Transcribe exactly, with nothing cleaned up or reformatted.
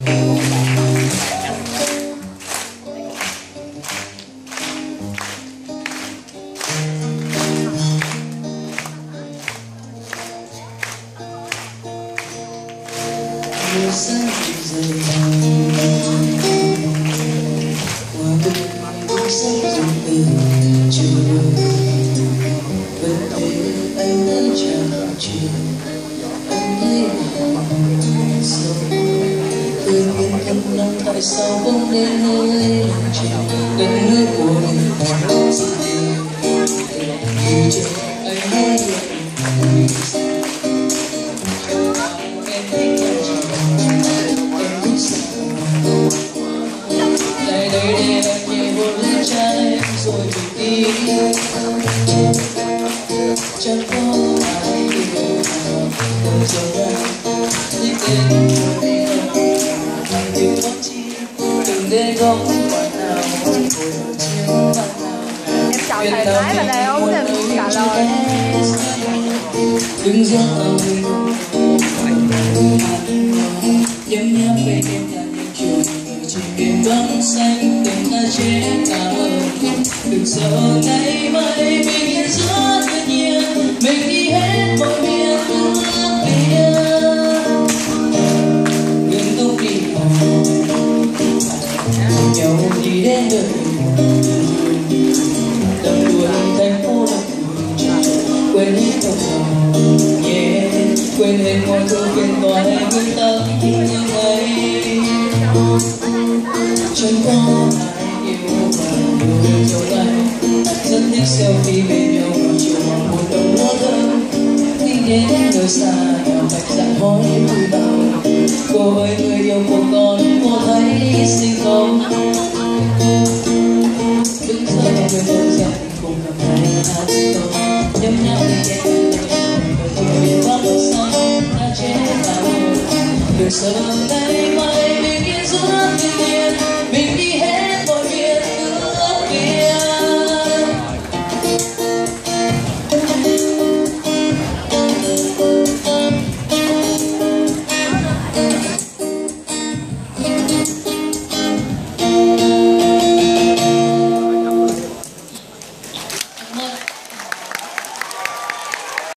mưa sáng rơi qua từng bóng sáng rụng từ chiều vẫn thấy anh đang chào chiều anh thấy lòng sâu tự nhiên thầm lặng tại sao không đến nơi lòng chiều gần nước của mình còn rất nhiều vì chờ anh nói vậy lại đây để anh nhẹ hôn lên trái rồi thì đi chẳng có ai yêu đời dòng ra thích đến đi không điều mất chi đừng để góc bạn nào ngồi chiều bạn nào em chọn thoải mái và đầy ống thì trả lời đừng gió ở mình nhấm nháp cây kem nhạt những chiều chỉ miền vắng xanh tình ta chết cả ơn đừng sợ ngày mai mình yên giữa thiên nhiên mình đi hết mọi miền nước kia đừng không đi cùng nhau đi đến đời đầm đuổi thành phố đầm quên hết trong lòng yeah quên hết mọi thứ phiền toái nguyên tắc như ngày chẳng có ai yêu và yêu trong anh rất thích selfie bên nhau vào chiều hoàng hôn đông lúa thơm đi đến nơi xa nhỏ bạch dạng hỏi vui bao cô ơi người yêu của con cô thấy xinh không đứng giờ người đơn giản cùng gặp hai hát to nhấm nháp đi em người vắng xanh ta chết nào đừng sợ ngày mai mình yên giữa thiên nhiên mình đi hết